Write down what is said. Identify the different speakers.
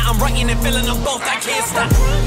Speaker 1: I'm writing and feeling them both, I can't stop.